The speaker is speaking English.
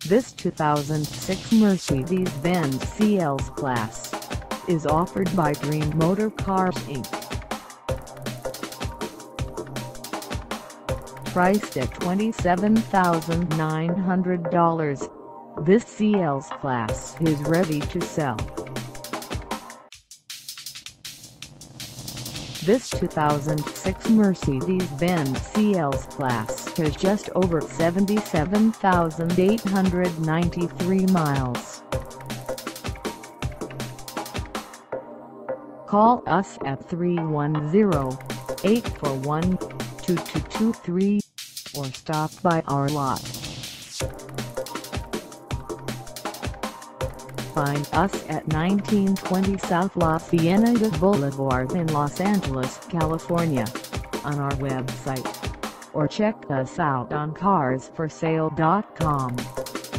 This 2006 Mercedes-Benz CLS-Class is offered by Dream Motor Cars Inc. Priced at $27,900, this CLS-Class is ready to sell. This 2006 Mercedes-Benz CLS-Class has just over 77,893 miles. Call us at 310-841-2223 or stop by our lot. Find us at 1920 South La Cienega Boulevard in Los Angeles, California, on our website, or check us out on carsforsale.com.